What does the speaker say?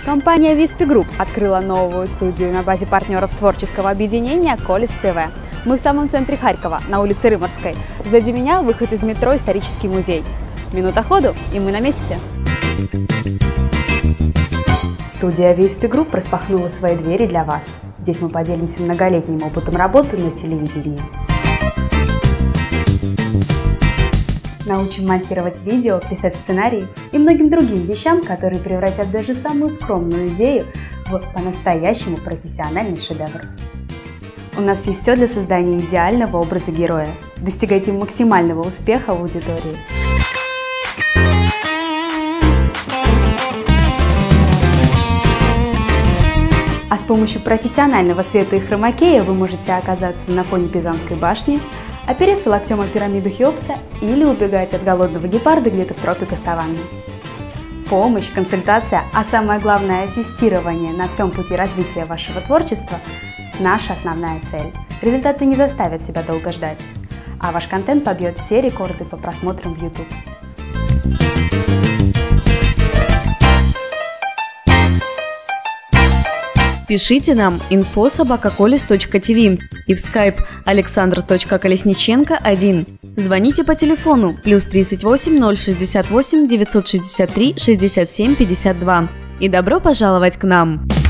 Компания Виспи Групп открыла новую студию на базе партнеров творческого объединения «Колес ТВ». Мы в самом центре Харькова, на улице Рыморской. Сзади меня выход из метро «Исторический музей». Минута ходу, и мы на месте. Студия Виспи Групп распахнула свои двери для вас. Здесь мы поделимся многолетним опытом работы на телевидении. Научим монтировать видео, писать сценарии и многим другим вещам, которые превратят даже самую скромную идею в по-настоящему профессиональный шедевр. У нас есть все для создания идеального образа героя. Достигайте максимального успеха в аудитории. А с помощью профессионального света и хромакея вы можете оказаться на фоне Пизанской башни, опереться локтем о пирамиду Хеопса или убегать от голодного гепарда где-то в тропиках саванны. Помощь, консультация, а самое главное ассистирование на всем пути развития вашего творчества – наша основная цель. Результаты не заставят себя долго ждать, а ваш контент побьет все рекорды по просмотрам в YouTube. Пишите нам info@koles.tv и в Skype alexandr.kolesnichenko1. Звоните по телефону +38 068 963 67 52. И добро пожаловать к нам!